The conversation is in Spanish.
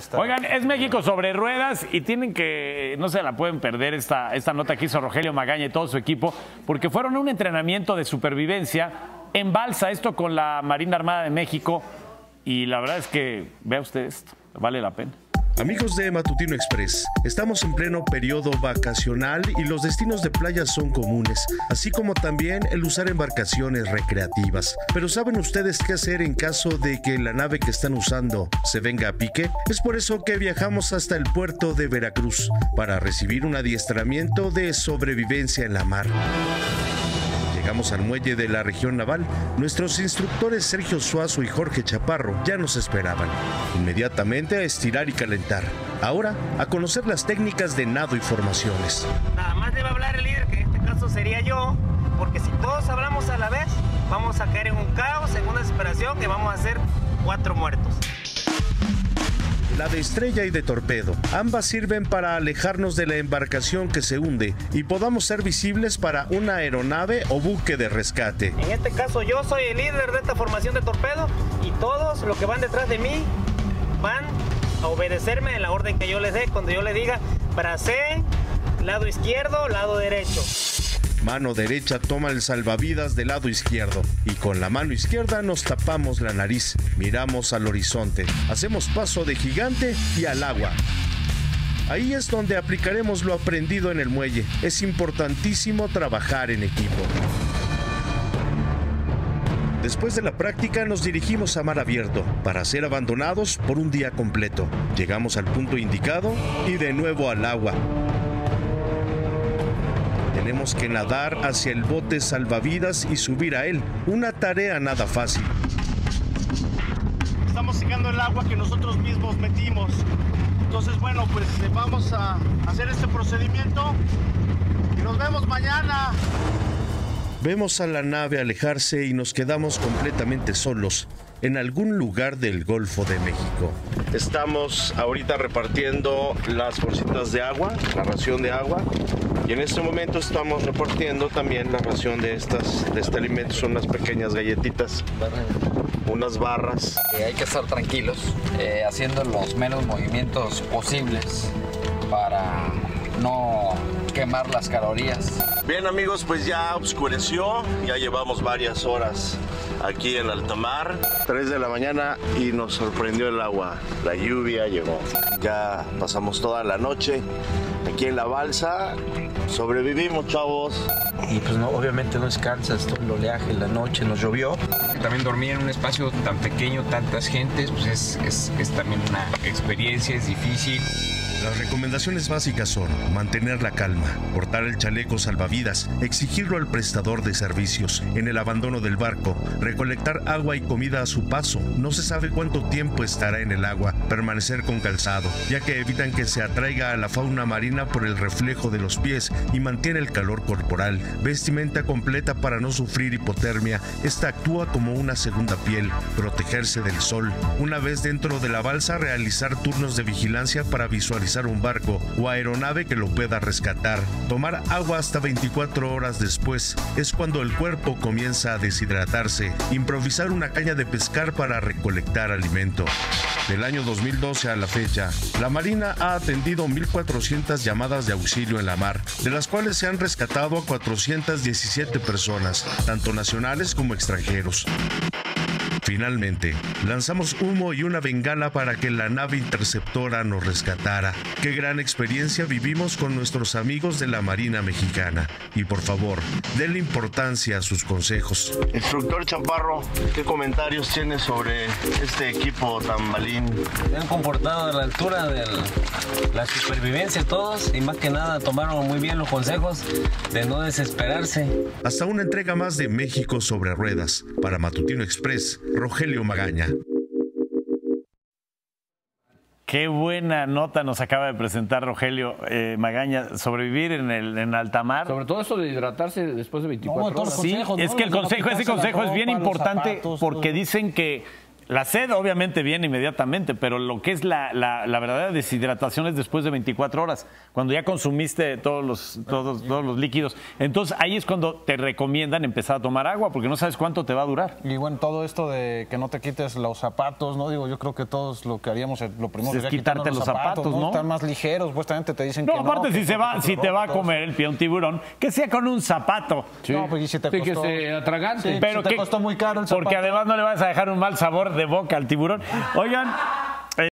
esta. Oigan, es México sobre ruedas y tienen que, no se la pueden perder esta nota que hizo Rogelio Magaña y todo su equipo, porque fueron a un entrenamiento de supervivencia en balsa, esto con la Marina Armada de México, y la verdad es que, vea usted esto, vale la pena. Amigos de Matutino Express, estamos en pleno periodo vacacional y los destinos de playa son comunes, así como también el usar embarcaciones recreativas. Pero ¿saben ustedes qué hacer en caso de que la nave que están usando se venga a pique? Es por eso que viajamos hasta el puerto de Veracruz para recibir un adiestramiento de sobrevivencia en la mar. Llegamos al muelle de la región naval. Nuestros instructores Sergio Suazo y Jorge Chaparro ya nos esperaban. Inmediatamente a estirar y calentar. Ahora a conocer las técnicas de nado y formaciones. Nada más debe hablar el líder, que en este caso sería yo, porque si todos hablamos a la vez, vamos a caer en un caos, en una desesperación que vamos a hacer 4 muertos. La de estrella y de torpedo. Ambas sirven para alejarnos de la embarcación que se hunde y podamos ser visibles para una aeronave o buque de rescate. En este caso yo soy el líder de esta formación de torpedo y todos los que van detrás de mí van a obedecerme en la orden que yo les dé. Cuando yo les diga, bracé, lado izquierdo, lado derecho. Mano derecha toma el salvavidas del lado izquierdo y con la mano izquierda nos tapamos la nariz, miramos al horizonte, hacemos paso de gigante y al agua. Ahí es donde aplicaremos lo aprendido en el muelle. Es importantísimo trabajar en equipo. Después de la práctica nos dirigimos a mar abierto para ser abandonados por un día completo. Llegamos al punto indicado y de nuevo al agua. Tenemos que nadar hacia el bote salvavidas y subir a él. Una tarea nada fácil. Estamos secando el agua que nosotros mismos metimos. Entonces, bueno, pues vamos a hacer este procedimiento y nos vemos mañana. Vemos a la nave alejarse y nos quedamos completamente solos en algún lugar del Golfo de México. Estamos ahorita repartiendo las bolsitas de agua, la ración de agua, y en este momento estamos repartiendo también la ración de este alimento. Son unas pequeñas galletitas, unas barras. Hay que estar tranquilos, haciendo los menos movimientos posibles para no quemar las calorías. Bien amigos, pues ya oscureció, ya llevamos varias horas aquí en alta mar. 3 de la mañana y nos sorprendió el agua, la lluvia llegó. Ya pasamos toda la noche aquí en la balsa, sobrevivimos, chavos. Y pues no, obviamente no descansas, todo el oleaje, la noche, nos llovió. También dormir en un espacio tan pequeño, tantas gentes, pues es también una experiencia, es difícil. Las recomendaciones básicas son mantener la calma, portar el chaleco salvavidas, exigirlo al prestador de servicios, en el abandono del barco, recolectar agua y comida a su paso, no se sabe cuánto tiempo estará en el agua, permanecer con calzado, ya que evitan que se atraiga a la fauna marina por el reflejo de los pies y mantiene el calor corporal, vestimenta completa para no sufrir hipotermia, esta actúa como una segunda piel, protegerse del sol, una vez dentro de la balsa realizar turnos de vigilancia para visualizar un barco o aeronave que lo pueda rescatar. Tomar agua hasta 24 horas después es cuando el cuerpo comienza a deshidratarse. Improvisar una caña de pescar para recolectar alimento. Del año 2012 a la fecha, la Marina ha atendido 1,400 llamadas de auxilio en la mar, de las cuales se han rescatado a 417 personas, tanto nacionales como extranjeros. Finalmente, lanzamos humo y una bengala para que la nave interceptora nos rescatara. Qué gran experiencia vivimos con nuestros amigos de la Marina Mexicana. Y por favor, denle importancia a sus consejos. Instructor Chaparro, ¿qué comentarios tienes sobre este equipo tan balín? Se han comportado a la altura de la supervivencia todos y más que nada tomaron muy bien los consejos de no desesperarse. Hasta una entrega más de México sobre ruedas. Para Matutino Express, Rogelio Magaña. Qué buena nota nos acaba de presentar Rogelio Magaña. Sobrevivir en alta mar. Sobre todo eso de hidratarse después de 24 horas. Sí, es que ese consejo es bien importante porque dicen que La sed obviamente viene inmediatamente, pero lo que es la verdadera deshidratación es después de 24 horas, cuando ya consumiste todos los líquidos. Entonces ahí es cuando te recomiendan empezar a tomar agua, porque no sabes cuánto te va a durar. Y bueno, todo esto de que no te quites los zapatos, ¿no? Digo, yo creo que todos lo que haríamos, lo primero es quitarte los zapatos, ¿no? Están más ligeros, supuestamente te dicen no, que aparte no. Aparte si te va a comer el pie un tiburón, que sea con un zapato. Sí. No, pues y si te costó... que se atragante. Sí, pero si te costó muy caro el zapato. Porque además no le vas a dejar un mal sabor de boca al tiburón. Oigan,